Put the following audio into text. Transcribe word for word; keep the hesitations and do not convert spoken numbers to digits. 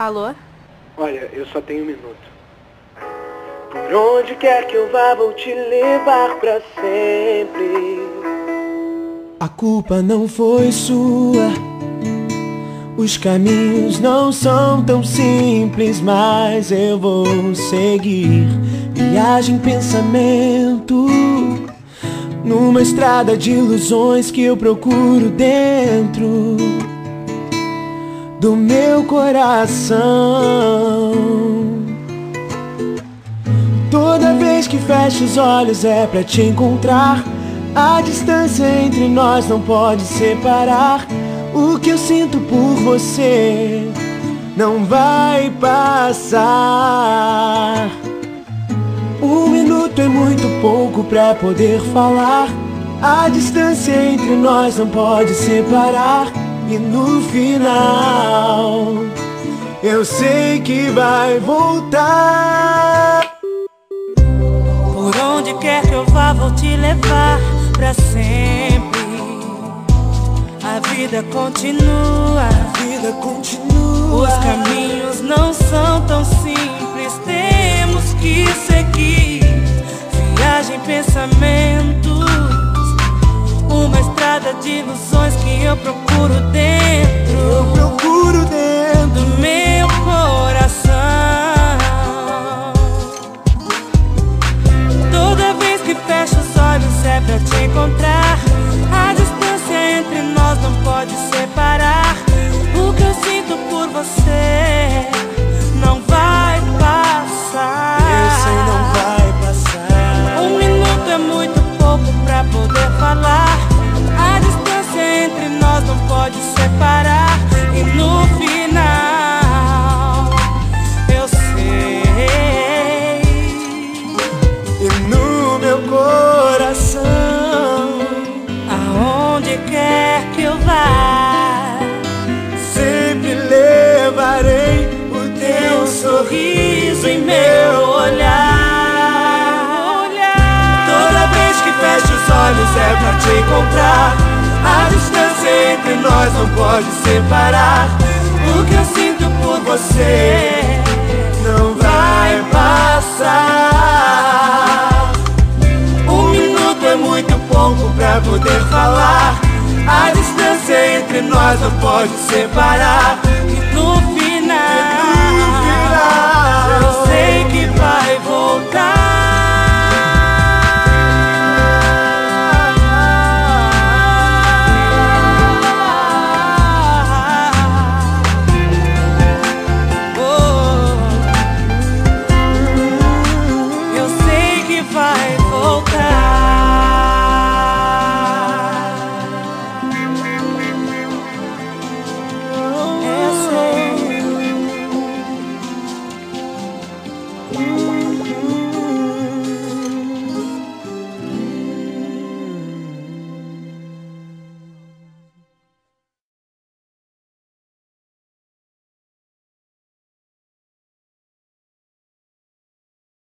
Alô? Olha, eu só tenho um minuto. Por onde quer que eu vá, vou te levar pra sempre. A culpa não foi sua. Os caminhos não são tão simples, mas eu vou seguir. Viagem, pensamento, numa estrada de ilusões que eu procuro dentro do meu coração. Toda vez que fecho os olhos é pra te encontrar. A distância entre nós não pode separar. O que eu sinto por você não vai passar. Um minuto é muito pouco pra poder falar. A distância entre nós não pode separar. E no final eu sei que vai voltar. Por onde quer que eu vá, vou te levar pra sempre. A vida continua, a vida continua. Os caminhos não são tão simples, temos que seguir. Viagem, pensamentos, uma estrada de ilusões que eu procuro dentro. Eu procuro dentro do meu coração. Toda vez que fecho os olhos é pra te encontrar. A distância entre nós não pode separar. O que eu sinto por você não vai passar. Eu sei, não vai passar. Um minuto é muito pouco pra poder falar. A distância entre nós não pode separar. E no final eu sei. E no meu coração, aonde quer que eu vá, sempre levarei o teu sorriso em meu olhar. Toda vez que fecho os olhos é pra te encontrar. A distância entre nós não pode separar. O que eu sinto por você não vai passar. Um minuto é muito pouco pra poder falar. A distância entre nós não pode separar.